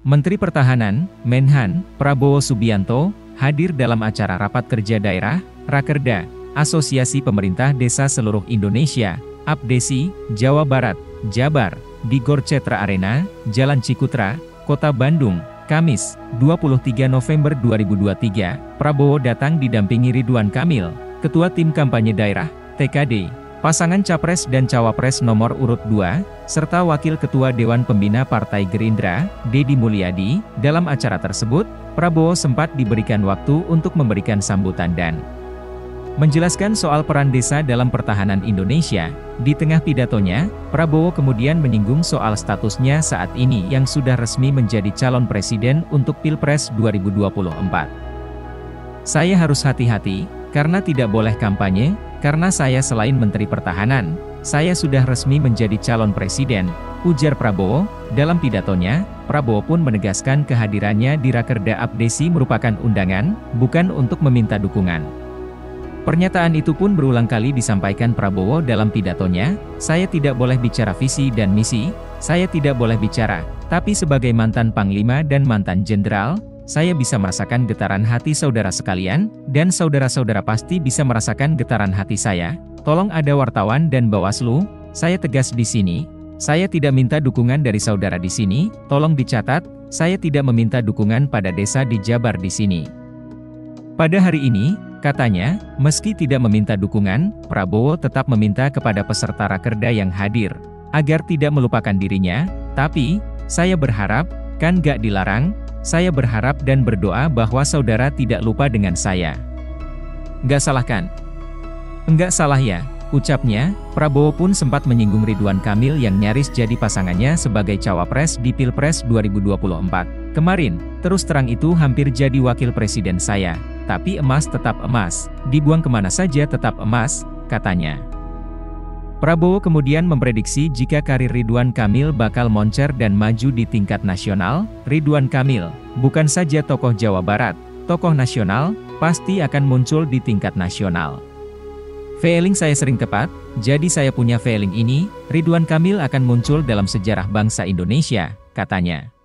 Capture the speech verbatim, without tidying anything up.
Menteri Pertahanan, Menhan, Prabowo Subianto, hadir dalam acara Rapat Kerja Daerah, Rakerda, Asosiasi Pemerintah Desa Seluruh Indonesia, APDESI, Jawa Barat, Jabar, di Gor Cetra Arena, Jalan Cikutra, Kota Bandung, Kamis, dua puluh tiga November dua ribu dua puluh tiga, Prabowo datang didampingi Ridwan Kamil, Ketua Tim Kampanye Daerah, T K D, pasangan Capres dan Cawapres nomor urut dua, serta Wakil Ketua Dewan Pembina Partai Gerindra, Deddy Mulyadi. Dalam acara tersebut, Prabowo sempat diberikan waktu untuk memberikan sambutan dan menjelaskan soal peran desa dalam pertahanan Indonesia. Di tengah pidatonya, Prabowo kemudian menyinggung soal statusnya saat ini yang sudah resmi menjadi calon presiden untuk Pilpres dua ribu dua puluh empat. Saya harus hati-hati, karena tidak boleh kampanye, karena saya selain Menteri Pertahanan, saya sudah resmi menjadi calon presiden, ujar Prabowo. Dalam pidatonya, Prabowo pun menegaskan kehadirannya di Rakerda APDESI merupakan undangan, bukan untuk meminta dukungan. Pernyataan itu pun berulang kali disampaikan Prabowo dalam pidatonya, saya tidak boleh bicara visi dan misi, saya tidak boleh bicara, tapi sebagai mantan Panglima dan mantan Jenderal, saya bisa merasakan getaran hati saudara sekalian, dan saudara-saudara pasti bisa merasakan getaran hati saya. Tolong ada wartawan dan Bawaslu, saya tegas di sini, saya tidak minta dukungan dari saudara di sini, tolong dicatat, saya tidak meminta dukungan pada desa di Jabar di sini. Pada hari ini, katanya, meski tidak meminta dukungan, Prabowo tetap meminta kepada peserta Rakerda yang hadir, agar tidak melupakan dirinya, tapi, saya berharap, kan gak dilarang, saya berharap dan berdoa bahwa saudara tidak lupa dengan saya. Nggak salah kan? Enggak salah ya, ucapnya. Prabowo pun sempat menyinggung Ridwan Kamil yang nyaris jadi pasangannya sebagai Cawapres di Pilpres dua ribu dua puluh empat. Kemarin, terus terang itu hampir jadi wakil presiden saya, tapi emas tetap emas, dibuang kemana saja tetap emas, katanya. Prabowo kemudian memprediksi jika karir Ridwan Kamil bakal moncer dan maju di tingkat nasional. Ridwan Kamil, bukan saja tokoh Jawa Barat, tokoh nasional, pasti akan muncul di tingkat nasional. Feeling saya sering tepat, jadi saya punya feeling ini, Ridwan Kamil akan muncul dalam sejarah bangsa Indonesia, katanya.